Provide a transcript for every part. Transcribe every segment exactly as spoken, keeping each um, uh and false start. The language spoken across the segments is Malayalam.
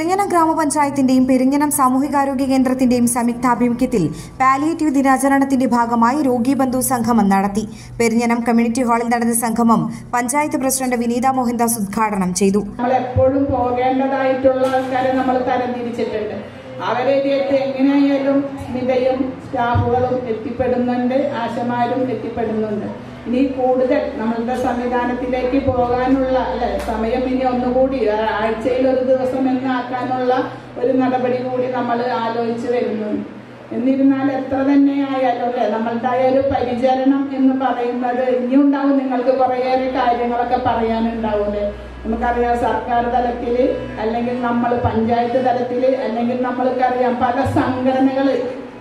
പെരിഞ്ഞനം ഗ്രാമപഞ്ചായത്തിന്റെയും പെരിഞ്ഞനം സാമൂഹികാരോഗ്യ കേന്ദ്രത്തിന്റെയും സംയുക്താഭിമുഖ്യത്തിൽ പാലിയേറ്റീവ് ദിനാചരണത്തിന്റെ ഭാഗമായി രോഗി ബന്ധു സംഗമം നടത്തി. പെരിഞ്ഞനം കമ്മ്യൂണിറ്റി ഹാളിൽ നടന്ന സംഗമം പഞ്ചായത്ത് പ്രസിഡന്റ് വിനീത മോഹൻദാസ് ഉദ്ഘാടനം ചെയ്തു. നമ്മൾ എപ്പോഴും പോകേണ്ടതായിട്ടുള്ള ആൾക്കാരെ നമ്മൾ തരംതിരിച്ചിട്ടുണ്ട്. അവരെതിയിട്ട് എങ്ങനെയായാലും സ്മിതയും സ്റ്റാഫുകളും എത്തിപ്പെടുന്നുണ്ട്, ആശമാരും എത്തിപ്പെടുന്നുണ്ട്. ഇനി കൂടുതൽ നമ്മളുടെ സംവിധാനത്തിലേക്ക് പോകാനുള്ള അല്ലെ സമയം ഇനി ഒന്നുകൂടി ആഴ്ചയിൽ ഒരു ദിവസം എന്നാക്കാനുള്ള ഒരു നടപടി കൂടി നമ്മൾ ആലോചിച്ച് വരുന്നുണ്ട്. എന്നിരുന്നാൽ എത്ര തന്നെ ആയാലും അല്ലെ നമ്മളുടെ ഒരു പരിചരണം എന്ന് പറയുന്നത് ഇനിയുണ്ടാവും. നിങ്ങൾക്ക് കുറേയേറെ കാര്യങ്ങളൊക്കെ പറയാനുണ്ടാവൂലേ. നമുക്കറിയാം സർക്കാർ തലത്തിൽ അല്ലെങ്കിൽ നമ്മൾ പഞ്ചായത്ത് തലത്തിൽ അല്ലെങ്കിൽ നമ്മൾക്കറിയാം പല സംഘടനകൾ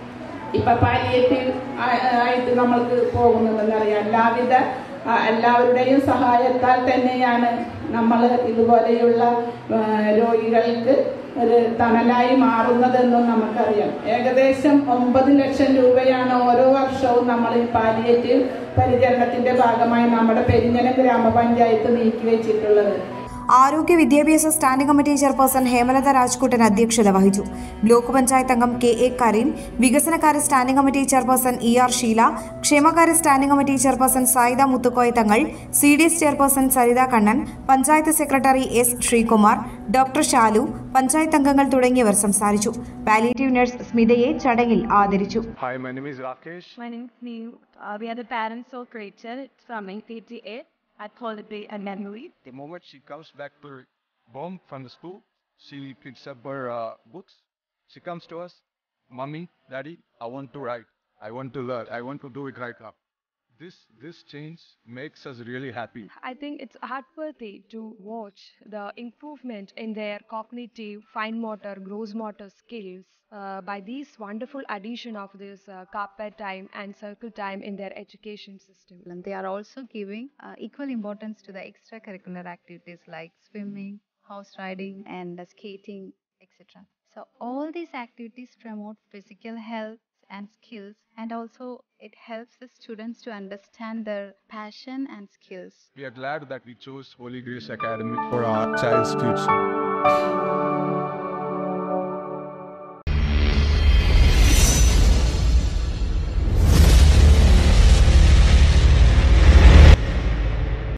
ഇപ്പൊ പാലിയേറ്റീവ് ആയിട്ട് നമ്മൾക്ക് പോകുന്നതെന്നറിയാം. എല്ലാവിധ എല്ലാവരുടെയും സഹായത്താൽ തന്നെയാണ് നമ്മൾ ഇതുപോലെയുള്ള രോഗികൾക്ക് ഒരു തണലായി മാറുന്നതെന്നും നമുക്കറിയാം. ഏകദേശം ഒമ്പത് ലക്ഷം രൂപയാണ് ഓരോ വർഷവും നമ്മൾ ഈ പാലിയേറ്റീവ് പരിചരണത്തിന്റെ ഭാഗമായി നമ്മുടെ പെരിഞ്ഞനം ഗ്രാമപഞ്ചായത്ത് നീക്കിവെച്ചിട്ടുള്ളത്. ആരോഗ്യ വിദ്യാഭ്യാസ standing committee chairperson Hemalatha Rajkuttan അധ്യക്ഷത വഹിച്ചു. ബ്ലോക്ക് പഞ്ചായത്ത് അംഗം കെ എ കരീം, വികസനകാര്യ standing committee chairperson E R Sheela, ക്ഷേമകാര്യ standing committee chairperson Saida Muthukoya Thangal, C D S chairperson Saritha Kannan, panchayat secretary S Sreekumar, doctor Shalu, panchayat അംഗങ്ങൾ തുടങ്ങിയവർ സംസാരിച്ചു. പാലിയേറ്റീവ് നഴ്സ് സ്മിതയെ ചടങ്ങിൽ ആദരിച്ചു. Hi, my name is Rakesh. My name is Neil. Uh, we are the parents of Rachel. It's from P T A at Holiday and Memory. The moment she comes back to home from the school, she picks up her uh, books. She comes to us, Mommy, Daddy, I want to write. I want to learn. I want to do it right now. This this change makes us really happy. I think it's heartworthy to watch the improvement in their cognitive, fine motor, gross motor skills uh, by this wonderful addition of this uh, carpet time and circle time in their education system. And they are also giving uh, equal importance to the extracurricular activities like swimming, horse riding, and uh, skating, et cetera. So all these activities promote physical health and skills, and also it helps the students to understand their passion and skills. We are glad that we chose Holy Grace Academy for our child's future.